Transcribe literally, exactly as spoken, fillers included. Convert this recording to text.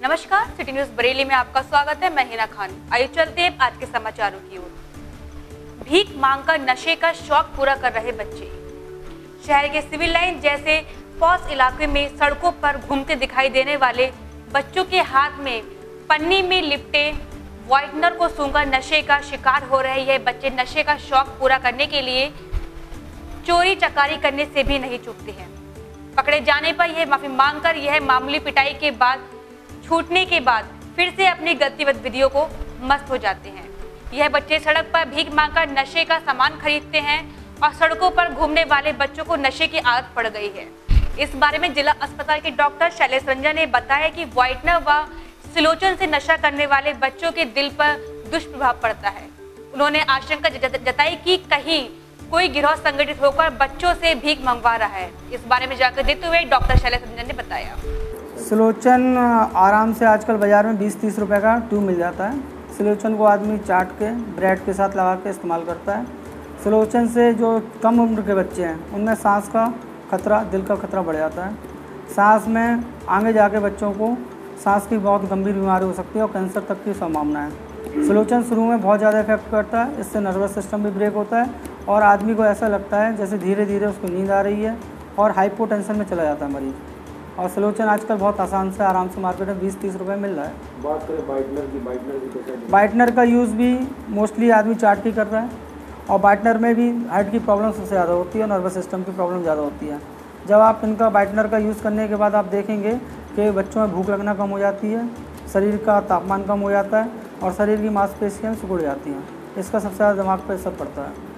नमस्कार, city news Bareilly में आपका स्वागत है। मैं हिना खान। आइए चलते हैं आज के समाचारों की ओर। भीख मांगकर नशे का शौक पूरा कर रहे बच्चे। शहर के सिविल लाइन जैसे पॉश इलाके में सड़कों पर घूमते दिखाई देने वाले बच्चों के हाथ में पन्नी में लिपटे व्हाइटनर को सूंघकर नशे का शिकार हो रहे यह बच्चे नशे का शौक पूरा करने के लिए चोरी चकारी करने से भी नहीं चूकते हैं। पकड़े जाने पर यह माफी मांगकर यह मामूली पिटाई के बाद छूटने के बाद फिर से अपनी गतिविधियों को मस्त हो जाते हैं। यह बच्चे सड़क पर भीख मांगकर नशे का सामान खरीदते हैं और सड़कों पर घूमने वाले बच्चों को नशे की आदत पड़ गई है। इस बारे में जिला अस्पताल के डॉक्टर शैलेश रंजन ने बताया कि व्हाइटनर व सिलोचन से नशा करने वाले बच्चों के दिल पर दुष्प्रभाव पड़ता है। उन्होंने आशंका जताई कि कहीं कोई गिरोह संगठित होकर बच्चों से भीख मंगवा रहा है। इस बारे में जानकारी देते हुए डॉक्टर शैलेश रंजन ने बताया, सिलोचन आराम से आजकल बाज़ार में बीस तीस रुपए का ट्यूब मिल जाता है। सिलोचन को आदमी चाट के ब्रेड के साथ लगा के इस्तेमाल करता है। सिलोचन से जो कम उम्र के बच्चे हैं उनमें सांस का खतरा, दिल का खतरा बढ़ जाता है। सांस में आगे जाके बच्चों को सांस की बहुत गंभीर बीमारी हो सकती है और कैंसर तक की संभावना है। सिलोचन शुरू में बहुत ज़्यादा इफेक्ट करता है, इससे नर्वस सिस्टम भी ब्रेक होता है और आदमी को ऐसा लगता है जैसे धीरे धीरे उसको नींद आ रही है और हाइपोटेंशन में चला जाता है मरीज़। और सिलोचन आजकल बहुत आसान से आराम से मार्केट में बीस तीस रुपए मिल रहा है। बात करें व्हाइटनर की, व्हाइटनर की कैसे? व्हाइटनर का यूज़ भी मोस्टली आदमी चाट की कर रहा है और व्हाइटनर में भी हार्ट की प्रॉब्लम सबसे ज़्यादा होती है और नर्वस सिस्टम की प्रॉब्लम ज़्यादा होती है। जब आप इनका व्हाइटनर का यूज़ करने के बाद आप देखेंगे कि बच्चों में भूख लगना कम हो जाती है, शरीर का तापमान कम हो जाता है और शरीर की मांसपेशियाँ सिकुड़ जाती हैं। इसका सबसे ज़्यादा दिमाग पर असर पड़ता है।